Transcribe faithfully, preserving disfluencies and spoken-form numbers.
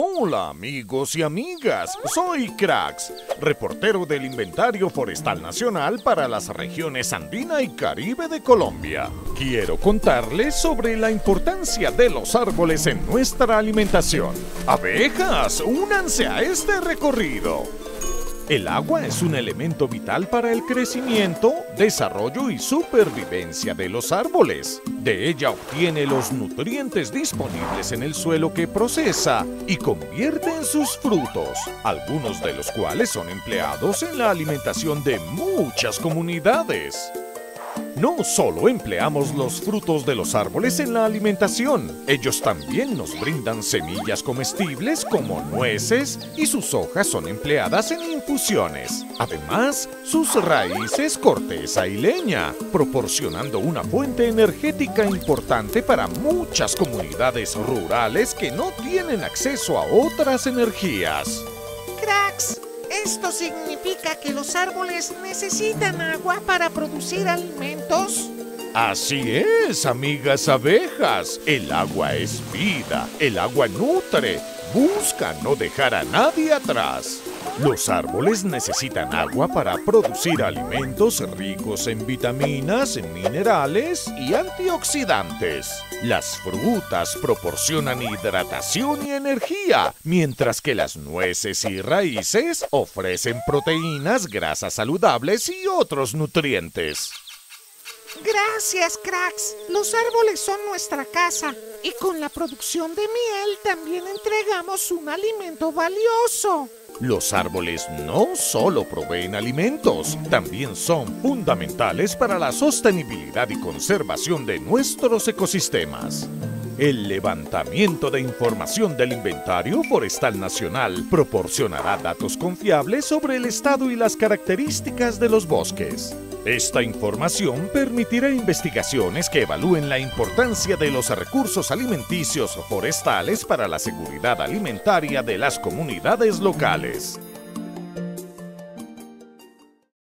Hola amigos y amigas, soy Cracks, reportero del Inventario Forestal Nacional para las regiones Andina y Caribe de Colombia. Quiero contarles sobre la importancia de los árboles en nuestra alimentación. Abejas, únanse a este recorrido. El agua es un elemento vital para el crecimiento, desarrollo y supervivencia de los árboles. De ella obtiene los nutrientes disponibles en el suelo que procesa y convierte en sus frutos, algunos de los cuales son empleados en la alimentación de muchas comunidades. No solo empleamos los frutos de los árboles en la alimentación, ellos también nos brindan semillas comestibles como nueces y sus hojas son empleadas en infusiones. Además, sus raíces, corteza y leña, proporcionando una fuente energética importante para muchas comunidades rurales que no tienen acceso a otras energías. Cracks, ¿esto significa que los árboles necesitan agua para producir alimentos? Así es, amigas abejas. El agua es vida, el agua nutre, busca no dejar a nadie atrás. Los árboles necesitan agua para producir alimentos ricos en vitaminas, minerales y antioxidantes. Las frutas proporcionan hidratación y energía, mientras que las nueces y raíces ofrecen proteínas, grasas saludables y otros nutrientes. Gracias, Cracks. Los árboles son nuestra casa y con la producción de miel también entregamos un alimento valioso. Los árboles no solo proveen alimentos, también son fundamentales para la sostenibilidad y conservación de nuestros ecosistemas. El levantamiento de información del Inventario Forestal Nacional proporcionará datos confiables sobre el estado y las características de los bosques. Esta información permitirá investigaciones que evalúen la importancia de los recursos alimenticios forestales para la seguridad alimentaria de las comunidades locales.